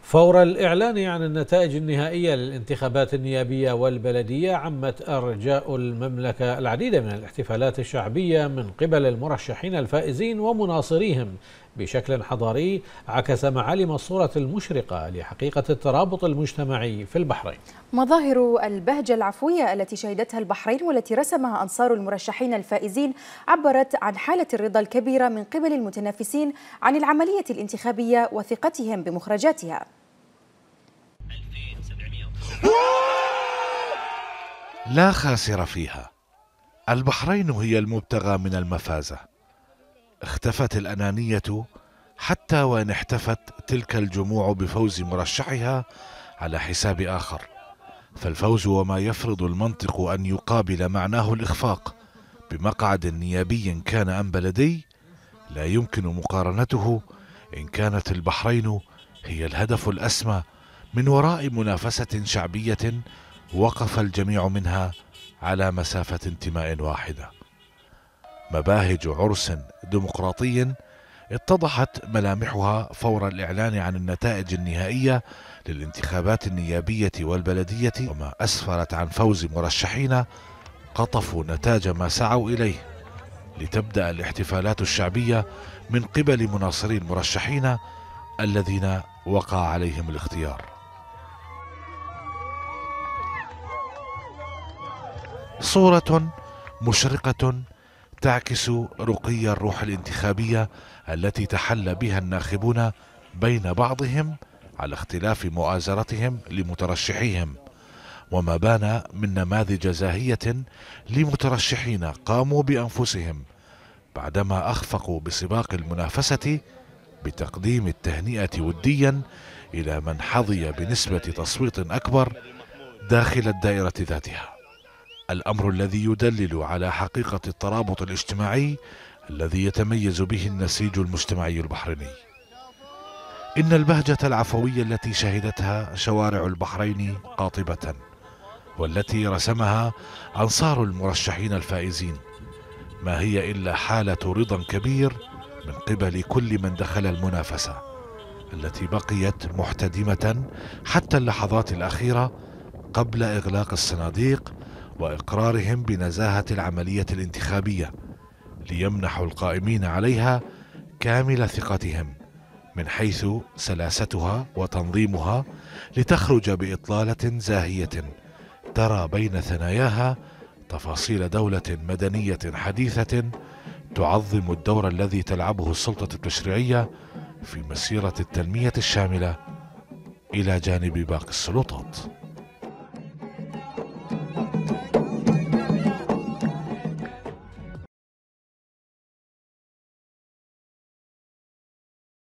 فور الإعلان عن النتائج النهائية للانتخابات النيابية والبلدية، عمت أرجاء المملكة العديد من الاحتفالات الشعبية من قبل المرشحين الفائزين ومناصريهم بشكل حضاري عكس معالم الصورة المشرقة لحقيقة الترابط المجتمعي في البحرين. مظاهر البهجة العفوية التي شهدتها البحرين والتي رسمها أنصار المرشحين الفائزين عبرت عن حالة الرضا الكبيرة من قبل المتنافسين عن العملية الانتخابية وثقتهم بمخرجاتها. لا خاسر فيها. البحرين هي المبتغى من المفازة. اختفت الأنانية حتى وإن احتفت تلك الجموع بفوز مرشحها على حساب آخر، فالفوز وما يفرض المنطق أن يقابل معناه الإخفاق بمقعد نيابي كان أم بلدي لا يمكن مقارنته إن كانت البحرين هي الهدف الأسمى من وراء منافسة شعبية وقف الجميع منها على مسافة انتماء واحدة. مباهج عرس ديمقراطي اتضحت ملامحها فور الإعلان عن النتائج النهائية للانتخابات النيابية والبلدية، وما أسفرت عن فوز مرشحين قطفوا نتاج ما سعوا إليه، لتبدأ الاحتفالات الشعبية من قبل مناصري المرشحين الذين وقع عليهم الاختيار. صورة مشرقة تعكس رقي الروح الانتخابية التي تحلى بها الناخبون بين بعضهم على اختلاف مؤازرتهم لمترشحيهم، وما بان من نماذج زاهية لمترشحين قاموا بأنفسهم بعدما أخفقوا بسباق المنافسة بتقديم التهنئة وديا إلى من حظي بنسبة تصويت أكبر داخل الدائرة ذاتها، الأمر الذي يدلل على حقيقة الترابط الاجتماعي الذي يتميز به النسيج المجتمعي البحريني. إن البهجة العفوية التي شهدتها شوارع البحرين قاطبة، والتي رسمها أنصار المرشحين الفائزين، ما هي إلا حالة رضا كبير من قبل كل من دخل المنافسة التي بقيت محتدمة حتى اللحظات الأخيرة قبل إغلاق الصناديق وإقرارهم بنزاهة العملية الانتخابية، ليمنحوا القائمين عليها كامل ثقتهم من حيث سلاستها وتنظيمها، لتخرج بإطلالة زاهية ترى بين ثناياها تفاصيل دولة مدنية حديثة تعظم الدور الذي تلعبه السلطة التشريعية في مسيرة التنمية الشاملة إلى جانب باقي السلطات.